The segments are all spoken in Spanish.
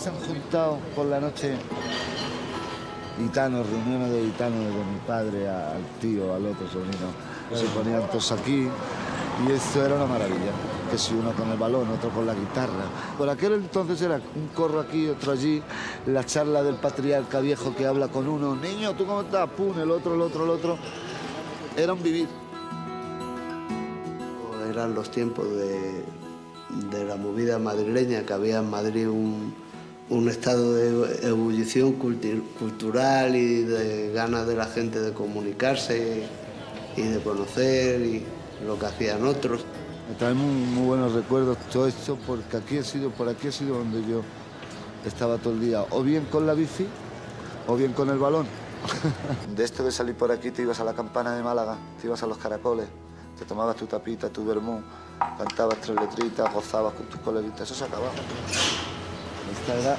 se han juntado por la noche gitanos, reuniones de gitanos, desde mi padre al tío, al otro sobrino. Se ponían todos aquí y esto era una maravilla. Que si uno con el balón, otro con la guitarra. Por aquel entonces era un corro aquí, otro allí, la charla del patriarca viejo que habla con uno. Niño, ¿tú cómo estás? Pum, el otro, el otro, el otro. Era un vivir. Eran los tiempos de la movida madrileña, que había en Madrid un estado de ebullición cultural y de ganas de la gente de comunicarse y de conocer y lo que hacían otros. Me trae muy buenos recuerdos todo esto, porque por aquí ha sido donde yo estaba todo el día, o bien con la bici, o bien con el balón. De esto de salir por aquí, te ibas a la Campana de Málaga, te ibas a los Caracoles, te tomabas tu tapita, tu vermú, cantabas 3 letritas, gozabas con tus coleguitas, eso se acababa. Esta era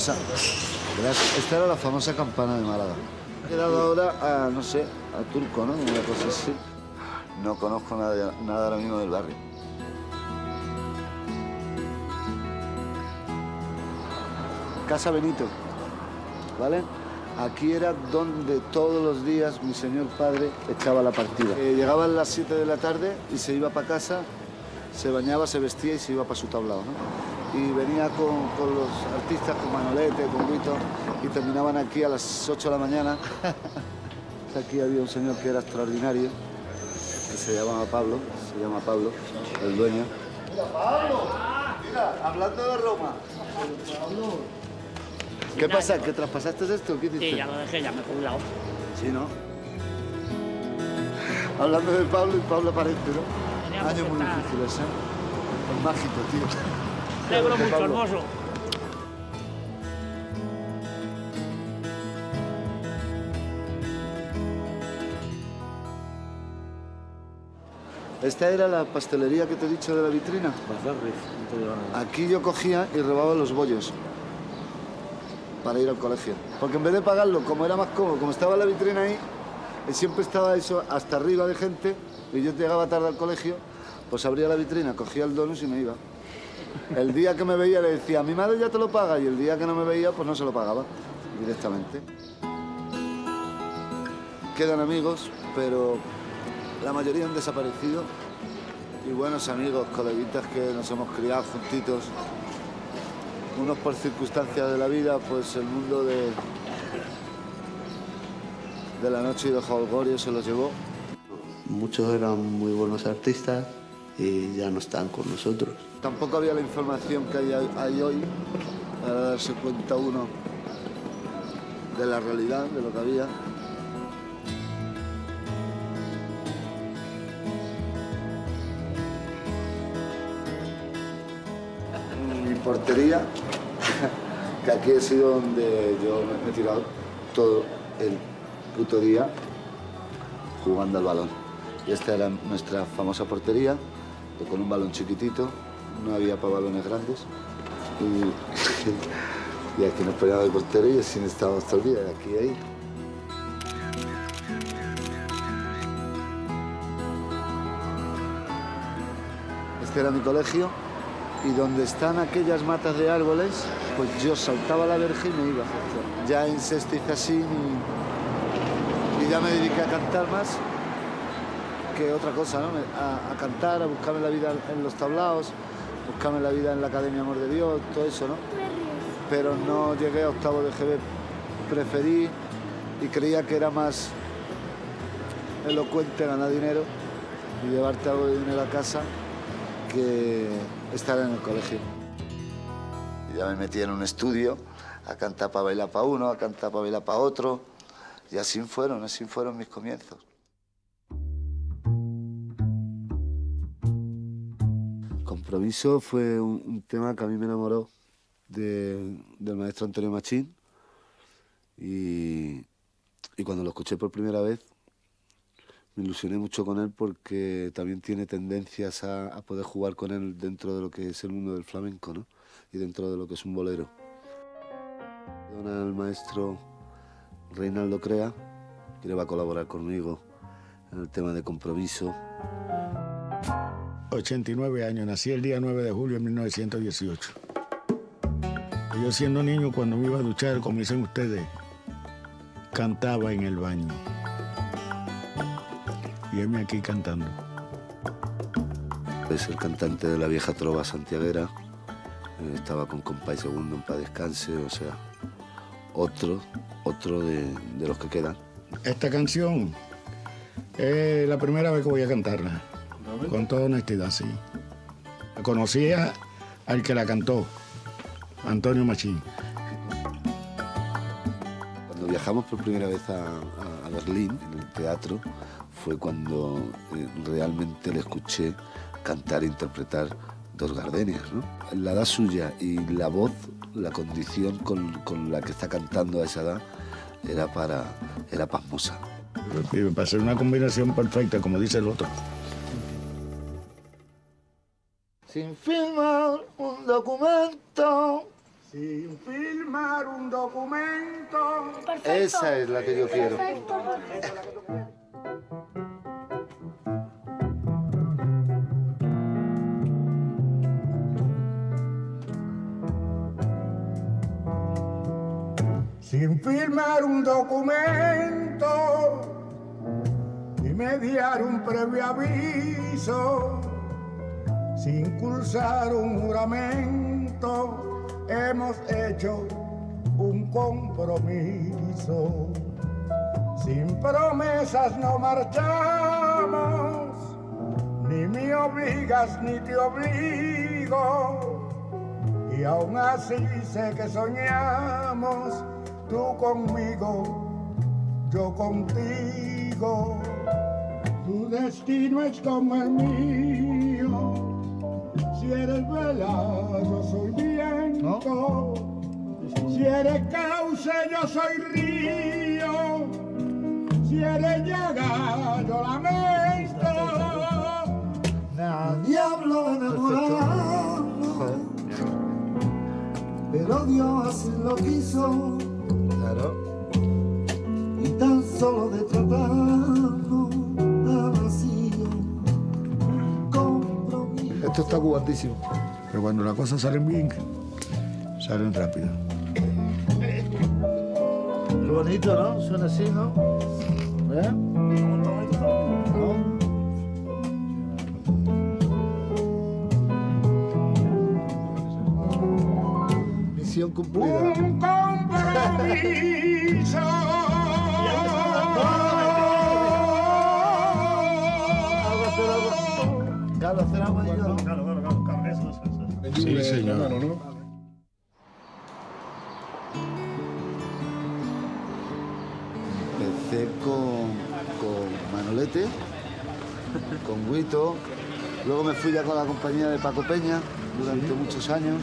la famosa Campana de Málaga. He quedado ahora a, no sé, a Turco, ¿no? Una cosa así. No conozco nada ahora mismo del barrio. Casa Benito, ¿vale? Aquí era donde todos los días mi señor padre echaba la partida. Llegaba a las 7 de la tarde y se iba para casa, se bañaba, se vestía y se iba para su tablao, ¿no? Y venía con los artistas, con Manolete, con Guito, y terminaban aquí a las 8 de la mañana. Aquí había un señor que era extraordinario, que se llama Pablo, el dueño. Mira, Pablo, mira, hablando de Roma. Pablo. ¿Qué pasa? ¿Que traspasaste esto? ¿Qué hiciste? Sí, ya lo dejé, ya me he jubilado. Sí, ¿no? Hablando de Pablo, y Pablo aparece, ¿no? Años muy difíciles, ¿eh? Es mágico, tío. Negro mucho, hermoso. Esta era la pastelería que te he dicho de la vitrina. Aquí yo cogía y robaba los bollos para ir al colegio. Porque en vez de pagarlo, como era más cómodo, como estaba la vitrina ahí, siempre estaba eso hasta arriba de gente, y yo llegaba tarde al colegio, pues abría la vitrina, cogía el donus y me iba. El día que me veía le decía, mi madre ya te lo paga, y el día que no me veía, pues no se lo pagaba directamente. Quedan amigos, pero la mayoría han desaparecido, y buenos amigos, coleguitas que nos hemos criado juntitos. Unos por circunstancias de la vida, pues el mundo de la noche y del jolgorio se los llevó. Muchos eran muy buenos artistas y ya no están con nosotros. Tampoco había la información que hay hoy para darse cuenta uno de la realidad, de lo que había. Mi portería, que aquí ha sido donde yo me he tirado todo el puto día jugando al balón. Y esta era nuestra famosa portería, con un balón chiquitito, no había para balones grandes. Y aquí nos poníamos de portero y así estábamos todo el día, de aquí a ahí. Este era mi colegio. Y donde están aquellas matas de árboles, pues yo saltaba la verja y me iba. Ya en sexto hice así y ya me dediqué a cantar más que otra cosa, ¿no? A cantar, a buscarme la vida en los tablaos, buscarme la vida en la Academia Amor de Dios, todo eso, ¿no? Pero no llegué a octavo de GB. Preferí y creía que era más elocuente ganar dinero y llevarte algo de dinero a casa que estar en el colegio. Y ya me metí en un estudio a cantar para bailar para uno, a cantar para bailar para otro, y así fueron mis comienzos. Compromiso fue un tema que a mí me enamoró del maestro Antonio Machín, y cuando lo escuché por primera vez me ilusioné mucho con él, porque también tiene tendencias a poder jugar con él dentro de lo que es el mundo del flamenco, ¿no? Y dentro de lo que es un bolero. El maestro Reinaldo Crea, que le va a colaborar conmigo en el tema de Compromiso. 89 años, nací el día 9 de julio de 1918. Yo siendo niño, cuando me iba a duchar, como dicen ustedes, cantaba en el baño. Y heme aquí cantando. Es el cantante de la vieja trova santiaguera. Estaba con Compay Segundo en Paz Descanse, o sea, otro de los que quedan. Esta canción es la primera vez que voy a cantarla, con toda honestidad, sí. Conocía al que la cantó, Antonio Machín. Cuando viajamos por primera vez a Berlín, en el teatro, fue cuando realmente le escuché cantar e interpretar Dos Gardenias, ¿no? La edad suya y la voz, la condición con la que está cantando a esa edad, era pasmosa. Para ser una combinación perfecta, como dice el otro. Sin filmar un documento. Sin filmar un documento. Perfecto. Esa es la que yo quiero. Sin firmar un documento y mediar un previo aviso, sin cursar un juramento, hemos hecho un compromiso. Sin promesas no marchamos, ni me obligas ni te obligo, y aún así sé que soñamos. Tú conmigo, yo contigo. Tu destino es como el mío. Si eres vela, yo soy viento. ¿No? Si eres cauce, yo soy río. Si eres llaga, yo lamento. Nadie habló de enamorarnos, pero Dios así lo quiso. Claro. Y tan solo de tratarnos a vacío, compromiso. Esto está cubantísimo. Pero cuando las cosas salen bien, salen rápido. Qué bonito, ¿no? Suena así, ¿no? ¿Eh? ¿No? Misión cumplida. Un compromiso. Claro, hacer algo yo. Claro, eso. Sí, señor. Empecé con Manolete, con Guito. Luego me fui ya con la compañía de Paco Peña durante muchos años.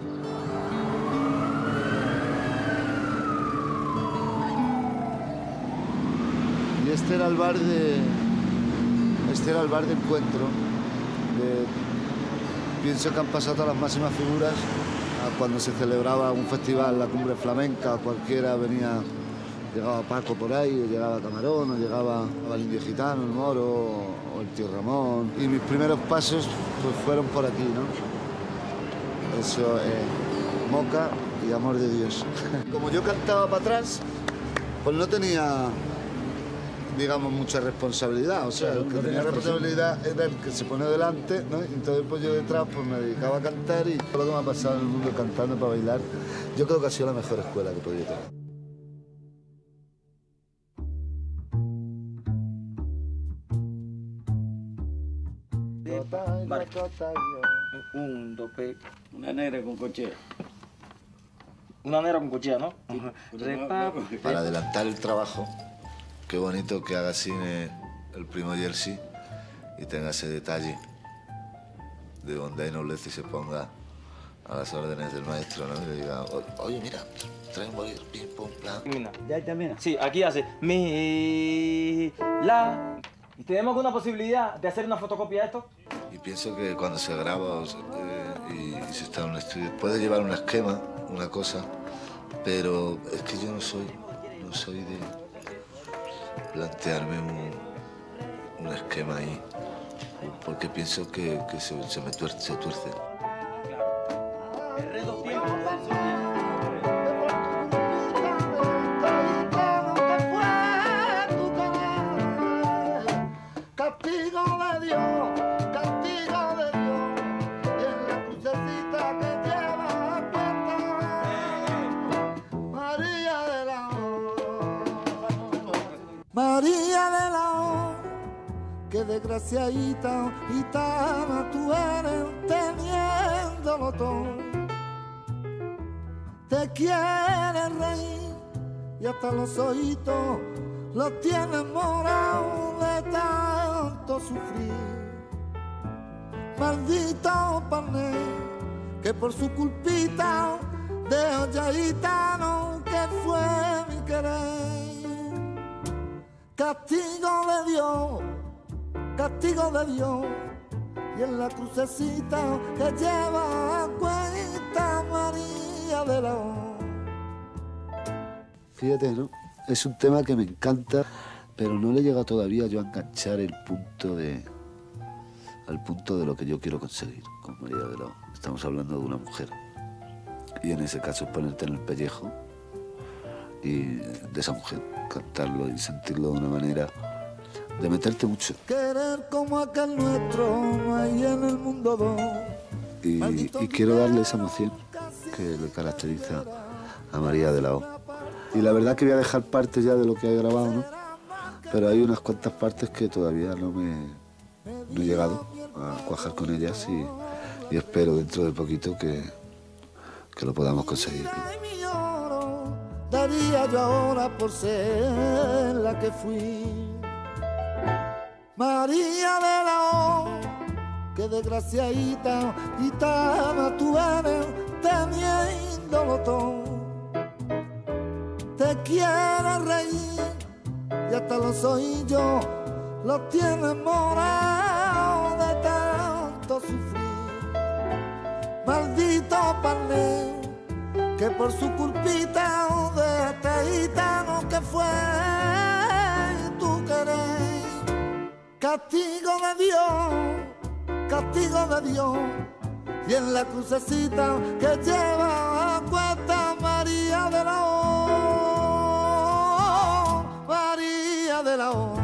Y este era el bar de encuentro. Pienso que han pasado todas las máximas figuras cuando se celebraba un festival, la Cumbre Flamenca, cualquiera venía, llegaba Paco por ahí, o llegaba Camarón, o llegaba el Indio Gitano, el Moro, o el Tío Ramón. Y mis primeros pasos pues, fueron por aquí, ¿no? Eso, Moca y Amor de Dios. Como yo cantaba para atrás, pues no tenía, digamos, mucha responsabilidad. O sea, el que tenía responsabilidad era el que se pone delante, ¿no? Y entonces pues yo detrás pues me dedicaba a cantar y todo lo que me ha pasado en el mundo cantando para bailar, yo creo que ha sido la mejor escuela que he podido tener. Vale. 1, 2, 3. Una negra con cochea. Una negra con cuchilla, ¿no? Para adelantar el trabajo, qué bonito que haga cine el primo Jersey y tenga ese detalle de bondad y nobleza y se ponga a las órdenes del maestro, ¿no? Y le diga, oye, mira, trae un bolígrafo, pim, pum, plan. Mira. ¿Ya termina? Sí, aquí hace mi, la. ¿Y tenemos alguna posibilidad de hacer una fotocopia de esto? Y pienso que cuando se graba y se está en un estudio, puede llevar un esquema, una cosa, pero es que yo no soy de plantearme un esquema ahí, porque pienso que se tuerce. El reto tiempo. qué desgraciadita, gitana tú eres, teniéndolo todo. Te quieres reír y hasta los ojitos los tienes morados de tanto sufrir. Maldito pané, que por su culpita dejo ya gitano que fue mi querer. Castigo de Dios, y en la crucecita que lleva a cuenta María de la O. Fíjate, ¿no? Es un tema que me encanta, pero no le llega todavía yo a enganchar al punto de lo que yo quiero conseguir con María de la O. Estamos hablando de una mujer. Y en ese caso es ponerte en el pellejo y de esa mujer, cantarlo y sentirlo de una manera de meterte mucho. Querer como aquel nuestro, no hay en el mundo dos. Y quiero darle esa emoción que le caracteriza a María de la O. Y la verdad que voy a dejar partes ya de lo que he grabado, ¿no? Pero hay unas cuantas partes que todavía no he llegado a cuajar con ellas y espero dentro de poquito que lo podamos conseguir. Daría yo ahora por ser la que fui. María de la O, qué desgraciadita, gitana tú eres, teniéndolo todo. Te quieres reír y hasta los oídos los tienes morados de tanto sufrir. Maldito pané, que por su culpita de este gitano que fue tu querer. Castigo de Dios, y en la crucecita que lleva a cuesta María de la O, María de la O.